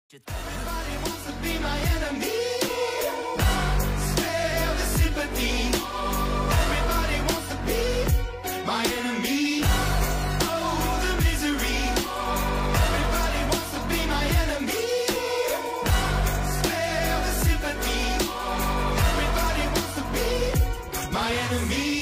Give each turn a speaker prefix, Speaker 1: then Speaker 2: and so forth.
Speaker 1: Everybody wants to be my enemy. Spare the sympathy. Everybody wants to be my enemy. Oh, the misery. Everybody wants to be my enemy. Spare the sympathy. Everybody wants to be my enemy.